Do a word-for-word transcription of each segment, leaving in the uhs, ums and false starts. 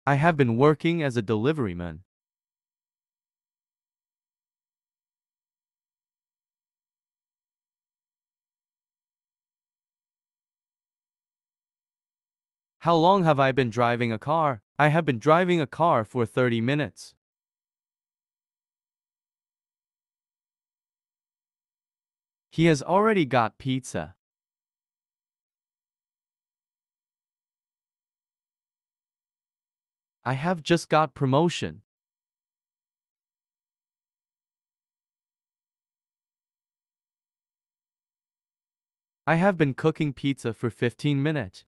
I have been working as a deliveryman. How long have I been driving a car? I have been driving a car for thirty minutes. He has already got pizza. I have just got promotion. I have been cooking pizza for fifteen minutes.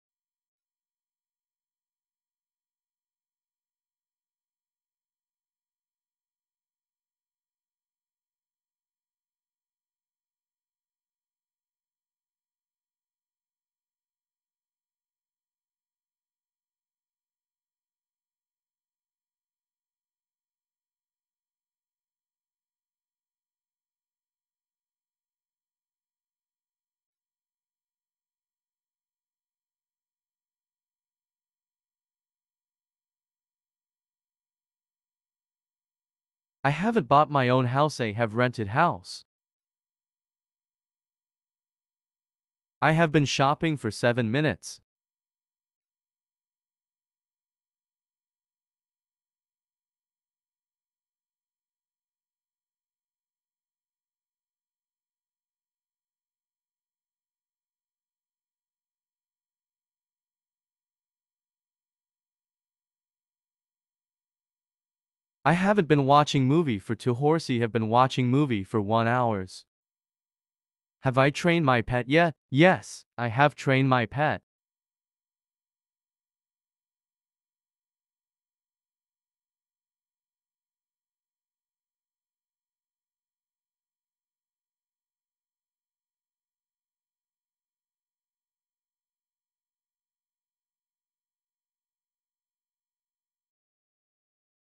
I haven't bought my own house, I have rented house. I have been shopping for seven minutes. I haven't been watching movie for two hours, I have been watching movie for one hours. Have I trained my pet yet? Yes, I have trained my pet.